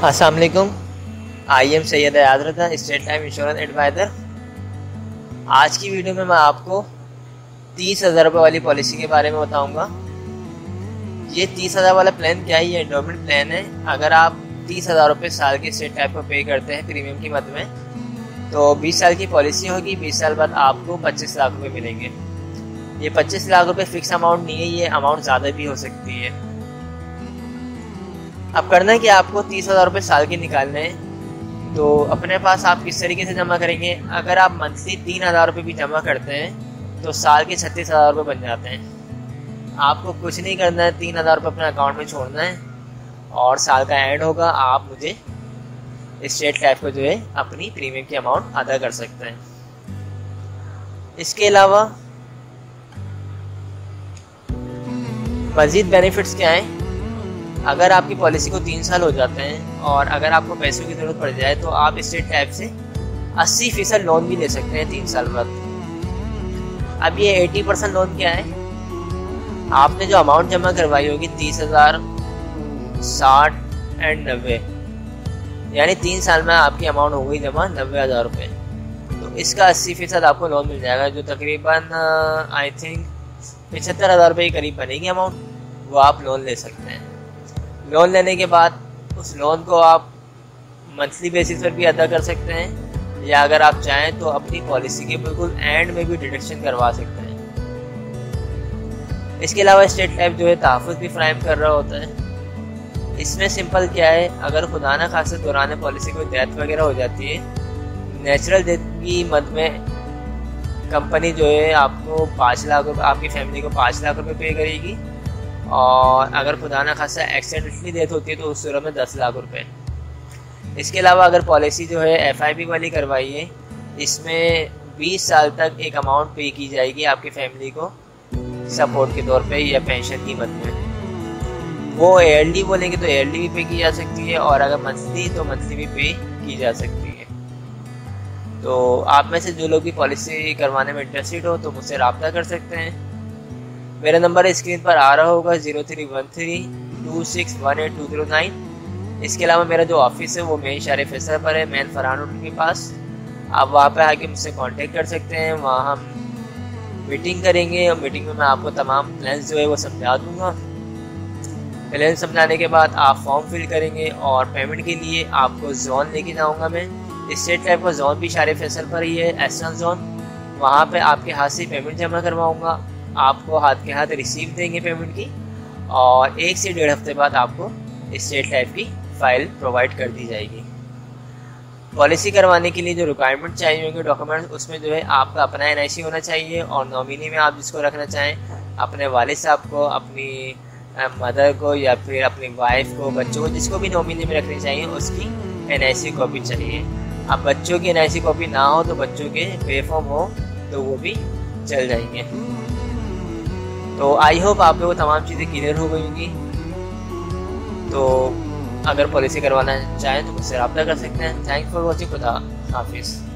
अस्सलाम वालेकुम। I am Syed Ayaz Raza, State Life insurance advisor. आज की वीडियो में मैं आपको 30,000 रुपये वाली पॉलिसी के बारे में बताऊंगा। ये 30,000 वाला प्लान क्या है? ये एंडोमेंट प्लान है। अगर आप 30,000 रुपये साल के स्टेट टाइप को पे करते हैं प्रीमियम की मद में, तो 20 साल की पॉलिसी होगी। 20 साल बाद आपको 25 लाख रुपये मिलेंगे। ये 25 लाख रुपये फिक्स अमाउंट नहीं है, ये अमाउंट ज़्यादा भी हो सकती है। अब करना है कि आपको 30,000 रुपये साल के निकालने हैं। तो अपने पास आप किस तरीके से जमा करेंगे? अगर आप मंथली 3,000 रुपये भी जमा करते हैं तो साल के 36,000 रुपये बन जाते हैं। आपको कुछ नहीं करना है, 3,000 रुपये अपने अकाउंट में छोड़ना है और साल का एंड होगा, आप मुझे स्टेट लाइफ को जो है अपनी प्रीमियम की अमाउंट अदा कर सकते हैं। इसके अलावा मज़ीद बेनिफिट्स क्या हैं? अगर आपकी पॉलिसी को 3 साल हो जाते हैं और अगर आपको पैसों की ज़रूरत पड़ जाए तो आप स्टेट टाइप से 80% लोन भी ले सकते हैं 3 साल बाद। अब ये 80% लोन क्या है? आपने जो अमाउंट जमा करवाई होगी 30,000, 60 एंड 90, यानी 3 साल में आपकी अमाउंट हो गई जमा 90,000 रुपये। तो इसका 80% आपको लोन मिल जाएगा, जो तकरीबन आई थिंक 75,000 रुपये के करीब बनेगी अमाउंट। वो आप लोन ले सकते हैं। लोन लेने के बाद उस लोन को आप मंथली बेसिस पर भी अदा कर सकते हैं, या अगर आप चाहें तो अपनी पॉलिसी के बिल्कुल एंड में भी डिडक्शन करवा सकते हैं। इसके अलावा स्टेट लाइफ जो है तहफ़्फ़ुज़ भी फ्राहम कर रहा होता है। इसमें सिंपल क्या है, अगर खुदा न खास्ता दौरान पॉलिसी कोई डेथ वगैरह हो जाती है, नेचुरल डेथ की मद में कंपनी जो है आपको 5 लाख रुपये, आपकी फैमिली को 5 लाख रुपये पे करेगी। और अगर खुदा न खास्ता एक्सीडेंटली डेथ होती है तो उस सूरत में 10 लाख रुपए। इसके अलावा अगर पॉलिसी जो है FIP वाली करवाई है, इसमें 20 साल तक एक अमाउंट पे की जाएगी आपकी फैमिली को सपोर्ट के तौर पे या पेंशन की मद में। वो ALD बोलेंगे तो ALD भी पे की जा सकती है, और अगर मंथली तो मंथली भी पे की जा सकती है। तो आप में से जो लोग भी पॉलिसी करवाने में इंटरेस्टेड हो तो मुझसे रब्ता कर सकते हैं। मेरा नंबर स्क्रीन पर आ रहा होगा 031326182009। इसके अलावा मेरा जो ऑफिस है वो मेन शारे फैसल पर है, मेन फरहान रोड के पास। आप वहाँ पे आके मुझसे कांटेक्ट कर सकते हैं। वहाँ हम मीटिंग करेंगे और मीटिंग में मैं आपको तमाम प्लान्स जो है वो समझा दूँगा। प्लान समझाने के बाद आप फॉर्म फिल करेंगे और पेमेंट के लिए आपको जोन लेके जाऊँगा मैं। स्टेट लाइफ का जोन भी शारे फैसल पर ही है, एसएन जोन। वहाँ पर आपके हाथ से पेमेंट जमा करवाऊँगा। आपको हाथ के हाथ रिसीव देंगे पेमेंट की, और 1 से 1.5 हफ्ते बाद आपको स्टेट लाइफ की फ़ाइल प्रोवाइड कर दी जाएगी। पॉलिसी करवाने के लिए जो रिक्वायरमेंट चाहिए होंगे डॉक्यूमेंट्स, उसमें जो है आपका अपना NIC होना चाहिए, और नॉमिनी में आप जिसको रखना चाहें, अपने वालिद साहब को, अपनी मदर को, या फिर अपनी वाइफ को, बच्चों को, जिसको भी नॉमिनी में रखनी चाहिए उसकी NIC कॉपी चाहिए। अब बच्चों की NIC कॉपी ना हो तो बच्चों के पे फॉर्म हो तो वो भी चल जाएंगे। तो आई होप आप लोगों को तमाम चीज़ें क्लियर हो गई होंगी। तो अगर पॉलिसी करवाना चाहें तो मुझसे रब्ता कर सकते हैं। Thanks for watching. खुदा हाफिज़।